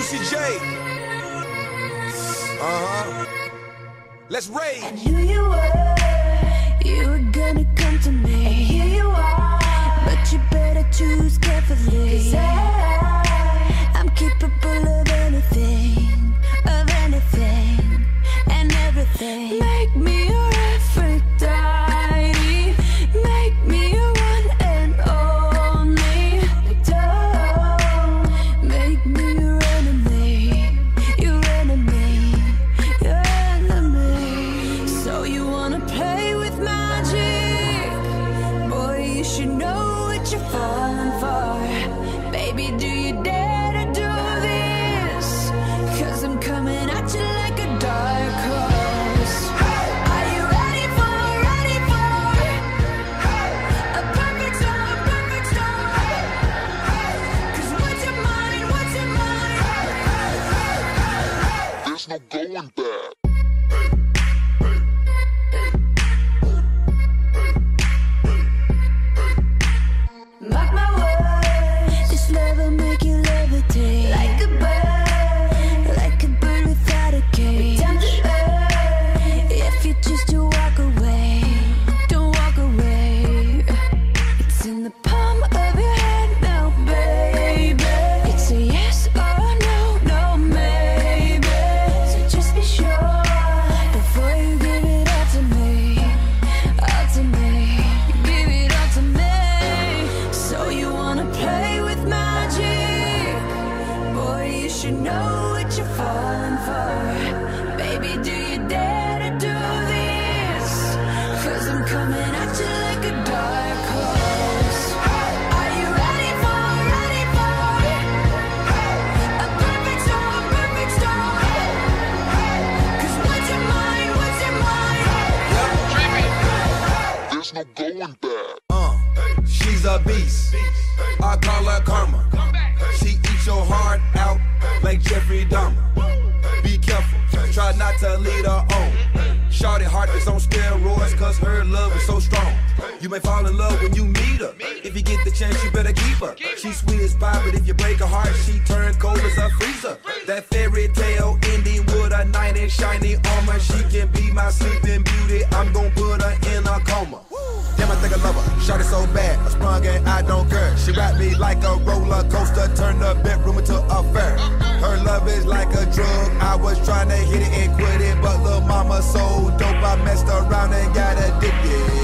Juicy J. Let's rage. I knew you were gonna come to me, and here you are. But you better choose carefully, 'cause I'm capable of anything, and everything. Make me your Aphrodite, make me your one and only. Don't make me your enemy, your enemy, your enemy. So you wanna play with magic? Boy, you should know what you're falling for. Baby, do you dare to do this? 'Cause I'm coming at you like a dark horse. Are you ready for a perfect storm, perfect storm? 'Cause what's your mind, what's your mind? There's no going back. Mark my words, this love will make you levitate like a bird without a cage. Down to earth, if you choose to walk away, don't walk away. It's in the palm of your hand now, baby. It's a yes or no, no maybe. So just be sure before you give it all to me, all to me. Give it all to me. So you wanna play with magic? Boy, you should know what you're falling for. Baby, do you dare to do this? 'Cause I'm coming at you like a dark horse. Are you ready for a perfect storm, perfect storm? 'Cause what's your mind, what's your mind? There's no going back. She's a beast. I call her karma. She eats your heart out like Jeffrey Dahmer. Be careful, try not to lead her on. Shawty heart is on steroids, 'cause her love is so strong. You may fall in love when you meet her. If you get the chance, you better keep her. She's sweet as pie, but if you break her heart, she turn cold as a freezer. That fairy tale ending with a knight in shiny armor. She can be my sleeping beauty. I'm gon' put her in a coma. Damn, I think I love her. Shawty so bad, I sprung and I don't care. She wrapped me like a roller coaster, turned the bedroom into a fair. Her love is like a drug. I was trying to hit it and quit it, but lil' mama so dope, I messed around and got addicted.